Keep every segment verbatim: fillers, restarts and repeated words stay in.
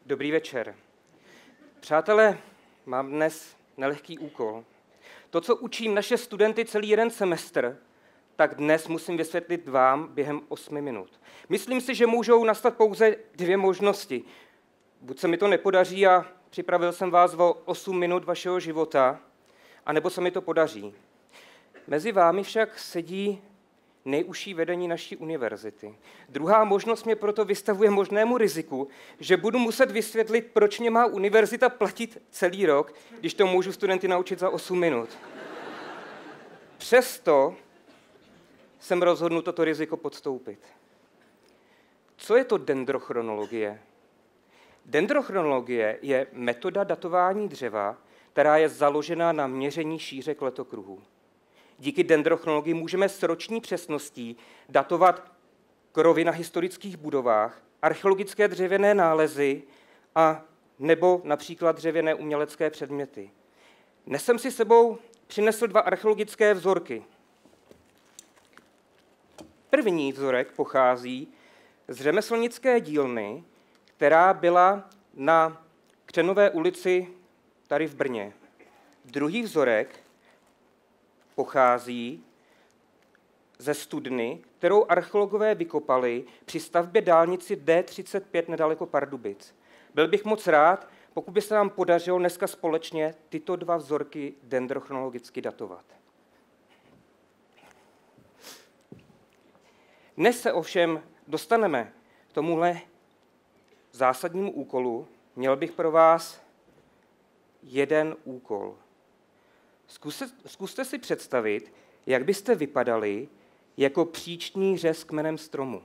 Dobrý večer. Přátelé, mám dnes nelehký úkol. To, co učím naše studenty celý jeden semestr, tak dnes musím vysvětlit vám během osmi minut. Myslím si, že můžou nastat pouze dvě možnosti. Buď se mi to nepodaří a připravil jsem vás o osm minut vašeho života, anebo se mi to podaří. Mezi vámi však sedí nejužší vedení naší univerzity. Druhá možnost mě proto vystavuje možnému riziku, že budu muset vysvětlit, proč mě má univerzita platit celý rok, když to můžu studenty naučit za osm minut. Přesto jsem rozhodnut toto riziko podstoupit. Co je to dendrochronologie? Dendrochronologie je metoda datování dřeva, která je založena na měření šířek letokruhů. Díky dendrochronologii můžeme s roční přesností datovat krovy na historických budovách, archeologické dřevěné nálezy a nebo například dřevěné umělecké předměty. Dnes jsem si sebou přinesl dva archeologické vzorky. První vzorek pochází z řemeslnické dílny, která byla na Křenové ulici tady v Brně. Druhý vzorek pochází ze studny, kterou archeologové vykopali při stavbě dálnici D třicet pět nedaleko Pardubic. Byl bych moc rád, pokud by se nám podařilo dneska společně tyto dva vzorky dendrochronologicky datovat. Dnes se ovšem dostaneme k tomuhle zásadnímu úkolu. Měl bych pro vás jeden úkol. Zkuste, zkuste si představit, jak byste vypadali jako příčný řez kmenem stromu.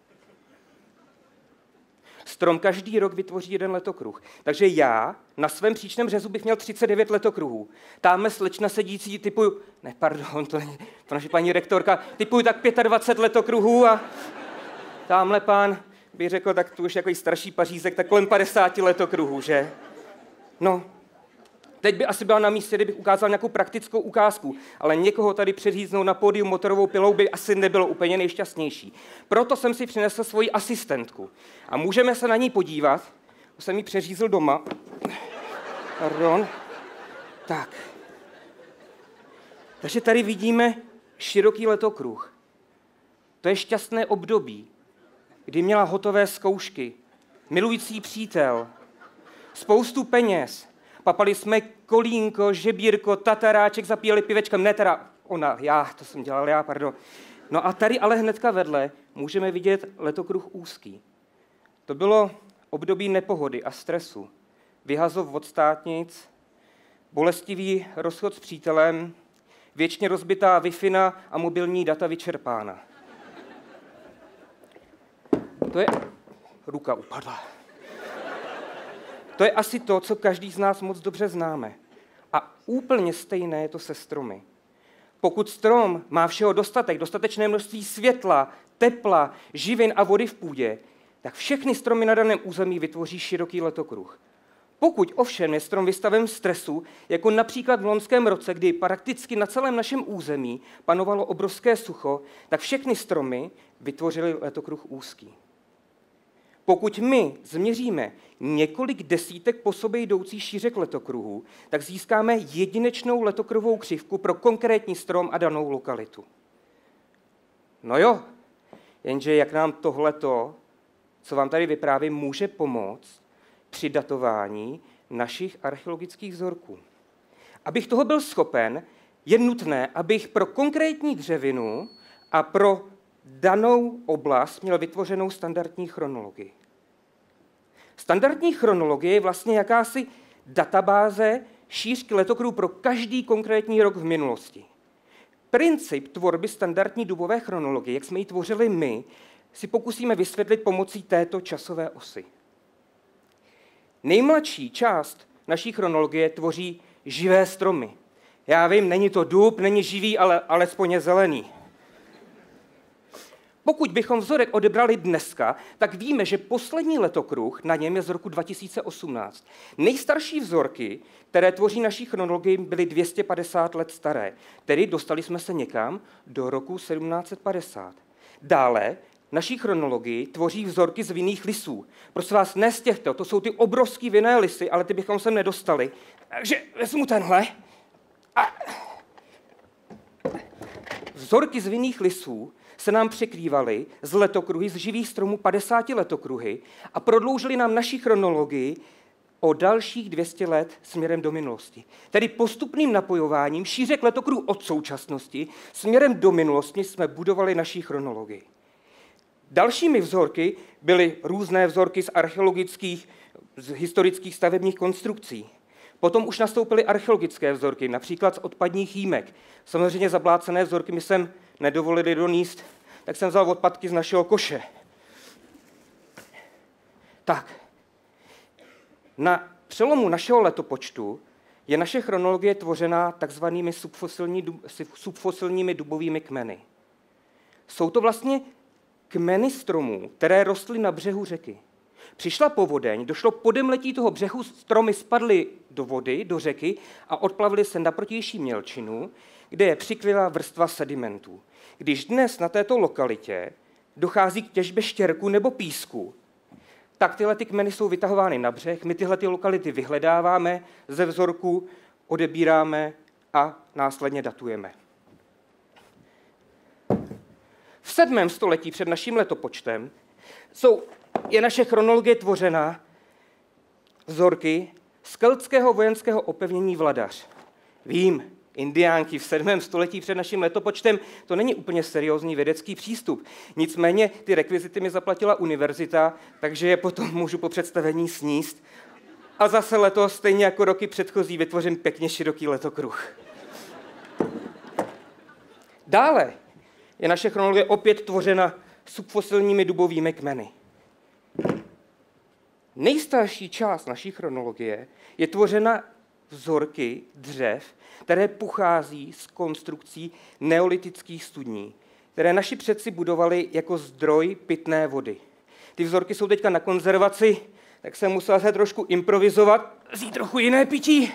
Strom každý rok vytvoří jeden letokruh. Takže já na svém příčném řezu bych měl třicet devět letokruhů. Táme slečna sedící typuju, ne, pardon, to není, to naše paní rektorka, typuju tak dvacet pět letokruhů a támhle pán by řekl, tak tu už jako starší pařízek, tak kolem padesát letokruhů, že? No, teď by asi byla na místě, kdybych ukázal nějakou praktickou ukázku, ale někoho tady přeříznout na pódium motorovou pilou by asi nebylo úplně nejšťastnější. Proto jsem si přinesl svoji asistentku a můžeme se na ní podívat. Už jsem ji přeřízl doma. Pardon. Tak. Takže tady vidíme široký letokruh. To je šťastné období, kdy měla hotové zkoušky, milující přítel, spoustu peněz. Papali jsme kolínko, žebírko, tataráček, zapíjeli pivečkem, ne teda ona, já, to jsem dělal já, pardon. No a tady ale hnedka vedle můžeme vidět letokruh úzký. To bylo období nepohody a stresu, vyhazov od státnic, bolestivý rozchod s přítelem, věčně rozbitá Wi-Fi a mobilní data vyčerpána. To je... Ruka upadla. To je asi to, co každý z nás moc dobře známe. A úplně stejné je to se stromy. Pokud strom má všeho dostatek, dostatečné množství světla, tepla, živin a vody v půdě, tak všechny stromy na daném území vytvoří široký letokruh. Pokud ovšem je strom vystaven stresu, jako například v loňském roce, kdy prakticky na celém našem území panovalo obrovské sucho, tak všechny stromy vytvořily letokruh úzký. Pokud my změříme několik desítek po sobě jdoucích šířek letokruhů, tak získáme jedinečnou letokruhovou křivku pro konkrétní strom a danou lokalitu. No jo, jenže jak nám tohleto, co vám tady vyprávím, může pomoct při datování našich archeologických vzorků. Abych toho byl schopen, je nutné, abych pro konkrétní dřevinu a pro danou oblast měl vytvořenou standardní chronologii. Standardní chronologie je vlastně jakási databáze šířky letokruhů pro každý konkrétní rok v minulosti. Princip tvorby standardní dobové chronologie, jak jsme ji tvořili my, si pokusíme vysvětlit pomocí této časové osy. Nejmladší část naší chronologie tvoří živé stromy. Já vím, není to dub, není živý, ale alespoň je zelený. Pokud bychom vzorek odebrali dneska, tak víme, že poslední letokruh na něm je z roku dva tisíce osmnáct. Nejstarší vzorky, které tvoří naší chronologii, byly dvě stě padesát let staré, tedy dostali jsme se někam do roku sedmnáct set padesát. Dále naší chronologii tvoří vzorky z vinných lisů. Prosím vás, ne z těchto, to jsou ty obrovský vinné lisy, ale ty bychom sem nedostali. Takže vezmu tenhle. A vzorky z vinných lisů se nám překrývaly z letokruhy, z živých stromů padesáti letokruhy a prodloužily nám naši chronologii o dalších dvě stě let směrem do minulosti. Tedy postupným napojováním šířek letokruhů od současnosti směrem do minulosti jsme budovali naši chronologii. Dalšími vzorky byly různé vzorky z archeologických, z historických stavebních konstrukcí. Potom už nastoupily archeologické vzorky, například z odpadních jímek. Samozřejmě zablácené vzorky mi jsem nedovolili doníst, tak jsem vzal odpadky z našeho koše. Tak, na přelomu našeho letopočtu je naše chronologie tvořená takzvanými subfosilní, subfosilními dubovými kmeny. Jsou to vlastně kmeny stromů, které rostly na břehu řeky. Přišla povodeň, došlo podemletí toho břehu, stromy spadly do vody, do řeky a odplavily se na protější mělčinu, kde je přikryla vrstva sedimentů. Když dnes na této lokalitě dochází k těžbě štěrku nebo písku, tak tyhle ty kmeny jsou vytahovány na břeh, my tyhle ty lokality vyhledáváme, ze vzorku odebíráme a následně datujeme. V sedmém století před naším letopočtem jsou, je naše chronologie tvořena vzorky z keltského vojenského opevnění Vladař. Vím, indiánky v sedmém století před naším letopočtem, to není úplně seriózní vědecký přístup. Nicméně ty rekvizity mi zaplatila univerzita, takže je potom můžu po představení sníst. A zase letos, stejně jako roky předchozí, vytvořím pěkně široký letokruh. Dále je naše chronologie opět tvořena subfosilními dubovými kmeny. Nejstarší část naší chronologie je tvořena vzorky dřev, které pochází z konstrukcí neolitických studní, které naši předci budovali jako zdroj pitné vody. Ty vzorky jsou teďka na konzervaci, tak jsem musel se trošku improvizovat, vzít trochu jiné pití.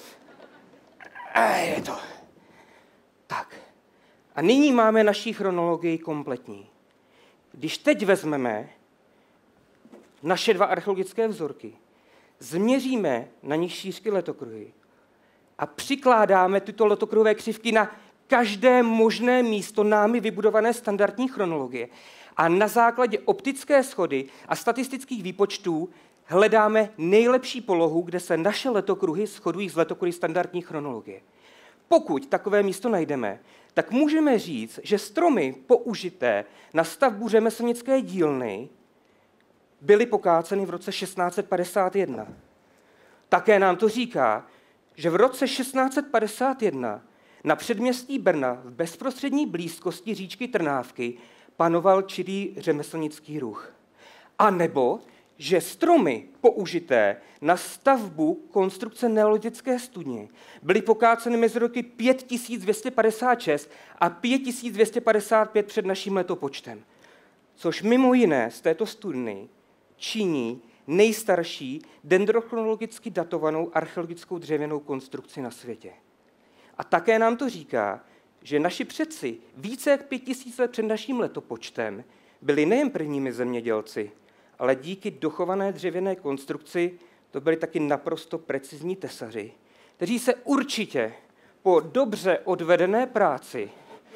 A je to. Tak. A nyní máme naši chronologii kompletní. Když teď vezmeme naše dva archeologické vzorky, změříme na nich šířky letokruhy a přikládáme tyto letokruhové křivky na každé možné místo námi vybudované standardní chronologie a na základě optické shody a statistických výpočtů hledáme nejlepší polohu, kde se naše letokruhy shodují s letokruhy standardní chronologie. Pokud takové místo najdeme, tak můžeme říct, že stromy použité na stavbu řemeslnické dílny byly pokáceny v roce šestnáct set padesát jedna. Také nám to říká, že v roce šestnáct set padesát jedna na předměstí Brna v bezprostřední blízkosti říčky Trnávky panoval čirý řemeslnický ruch. A nebo, že stromy použité na stavbu konstrukce neolitické studně byly pokáceny mezi roky pět tisíc dvě stě padesát šest a pět tisíc dvě stě padesát pět před naším letopočtem. Což mimo jiné z této studny činí nejstarší dendrochronologicky datovanou archeologickou dřevěnou konstrukci na světě. A také nám to říká, že naši předci více jak pět tisíc let před naším letopočtem byli nejen prvními zemědělci, ale díky dochované dřevěné konstrukci to byli taky naprosto precizní tesaři, kteří se určitě po dobře odvedené práci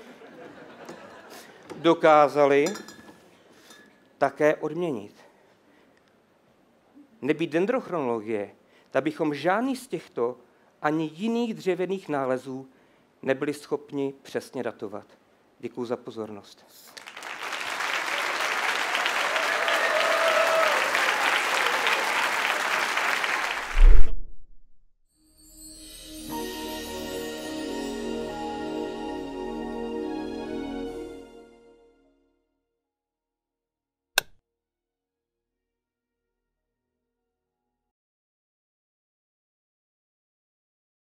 dokázali také odměnit. Nebýt dendrochronologie, tak bychom žádný z těchto ani jiných dřevěných nálezů nebyli schopni přesně datovat. Děkuji za pozornost.